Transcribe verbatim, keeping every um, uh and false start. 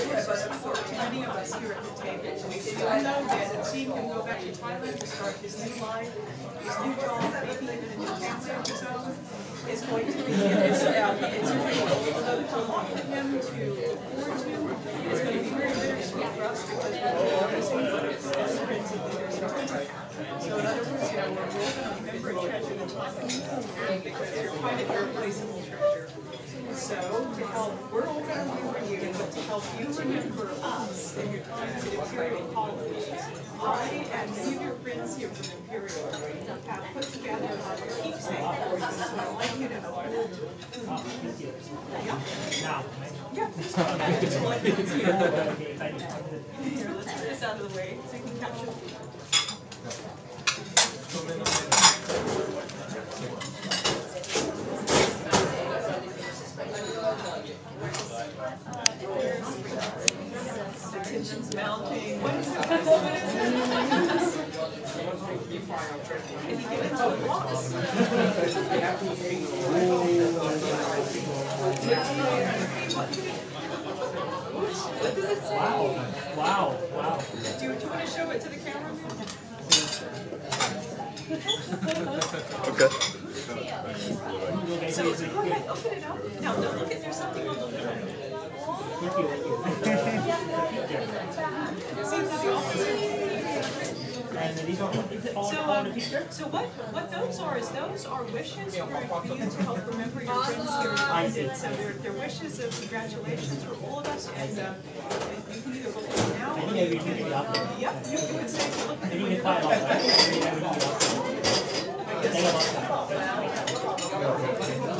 for many of us here at the table, we still know that seeing him go back to Thailand to start his new life, his new job, maybe even a new family of his own, is going to be, it's, uh, it's a real to lot for him to look forward to. It's going to be very bittersweet for us because we're missing his friends and leaders. So in other words, you know, we're going to remember and treasure the time with you because you're quite an irreplaceable treasure. So, to help, we're all going to remember you, but to help you remember us in your time at Imperial College, I and many of your friends here from Imperial have put together a keepsake for you, so I'd like you to hold it. Yeah? Now. Yeah, just hold that. Just like it's here. Here, let's get this out of the way so you can capture. The tension's mounting. What is it? What is it? Can you give it to a boss? What does it say? Wow. Wow. Wow. Do you, do you want to show it to the camera? Okay. So, so go ahead, open it up. Now, don't look at, there's something on the lid. See, it's the opposite. So, um, so what, what those are is those are wishes for, for you to help remember your friends here in London. So they're, they're wishes of congratulations for all of us, and uh, you can either look at them now or you can, yep, you can say to look at them when you're done. I guess.